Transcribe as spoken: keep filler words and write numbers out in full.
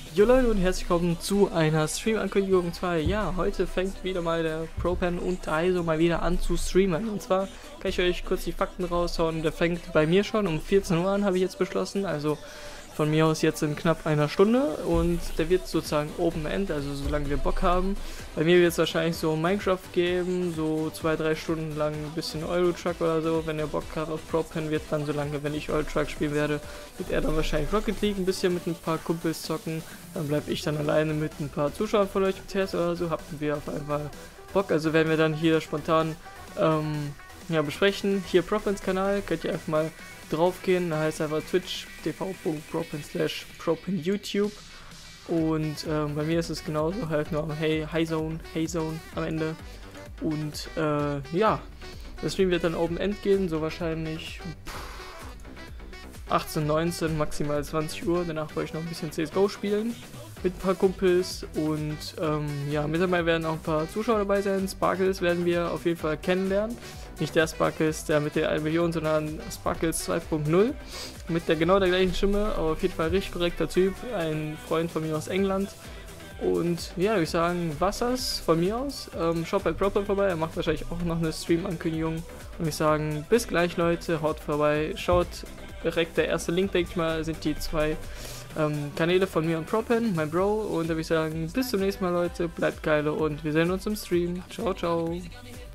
Jo Leute und herzlich willkommen zu einer Stream-Ankündigung zwei. Ja, heute fängt wieder mal der ProPen und Aizo mal wieder an zu streamen. Und zwar kann ich euch kurz die Fakten raushauen. Der fängt bei mir schon um vierzehn Uhr an, habe ich jetzt beschlossen. Also von mir aus jetzt in knapp einer Stunde. Und der wird sozusagen Open End, also solange wir Bock haben. Bei mir wird es wahrscheinlich so Minecraft geben, so zwei, drei Stunden lang ein bisschen Euro Truck oder so. Wenn er Bock hat auf ProPen, wird dann so lange, wenn ich Euro Truck spielen werde, wird er dann wahrscheinlich Rocket League ein bisschen mit ein paar Kumpels zocken. Dann bleibe ich dann alleine mit ein paar Zuschauern von euch im Test oder so. Hatten wir auf einmal Bock. Also werden wir dann hier spontan ähm, ja, besprechen. Hier ProPens Kanal, könnt ihr einfach mal drauf gehen. Da heißt einfach twitch punkt t v punkt propen slash propen YouTube. Und ähm, bei mir ist es genauso, halt nur am Hey, Highzone, Heyzone am Ende. Und äh, ja, das Stream wird dann Open End gehen, so wahrscheinlich achtzehn, neunzehn, maximal zwanzig Uhr. Danach wollte ich noch ein bisschen C S G O spielen mit ein paar Kumpels. Und ähm, ja, mit dabei werden auch ein paar Zuschauer dabei sein. Sparkles werden wir auf jeden Fall kennenlernen. Nicht der Sparkles, der mit der eine Million, sondern Sparkles zwei punkt null. Mit der genau der gleichen Stimme, aber auf jeden Fall richtig korrekter Typ. Ein Freund von mir aus England. Und ja, würde ich sagen, was das von mir aus. Ähm, schaut bei ProPen vorbei, er macht wahrscheinlich auch noch eine Stream-Ankündigung. Und ich sagen, bis gleich Leute, haut vorbei, schaut direkt, der erste Link, denke ich mal, sind die zwei ähm, Kanäle von mir und ProPen, mein Bro. Und da würde ich sagen, bis zum nächsten Mal Leute, bleibt geile und wir sehen uns im Stream. Ciao, ciao.